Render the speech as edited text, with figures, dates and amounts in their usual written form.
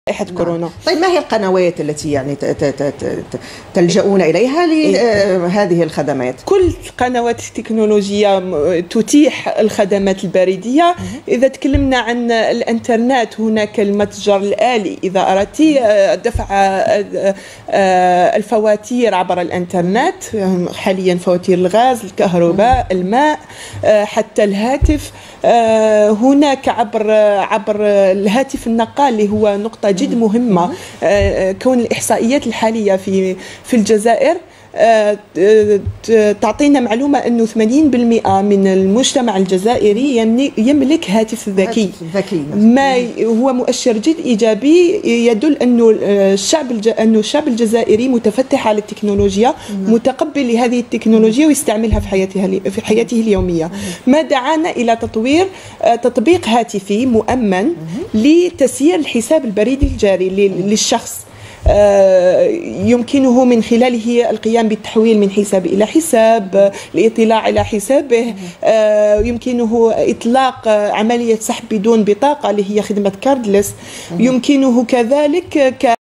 جائحة كورونا. طيب ما هي القنوات التي يعني تلجؤون إليها لهذه الخدمات؟ كل قنوات التكنولوجيا تتيح الخدمات البريدية. إذا تكلمنا عن الإنترنت، هناك المتجر الآلي. إذا أردت دفع الفواتير عبر الإنترنت، حاليا فواتير الغاز، الكهرباء، الماء، حتى الهاتف، هناك عبر الهاتف النقال، اللي هو نقطة جد مهمة. كون الإحصائيات الحالية في الجزائر تعطينا معلومة أنه 80% من المجتمع الجزائري يملك هاتف ذكي. ما هو مؤشر جد إيجابي يدل أنه الشعب الجزائري متفتح على التكنولوجيا، متقبل لهذه التكنولوجيا ويستعملها في حياته اليومية. ما دعانا إلى تطوير تطبيق هاتفي مؤمن لتسيير الحساب البريدي الجاري للشخص. يمكنه من خلاله القيام بالتحويل من حساب إلى حساب، الاطلاع على حسابه، يمكنه إطلاق عملية سحب بدون بطاقة اللي هي خدمة كاردلس. يمكنه كذلك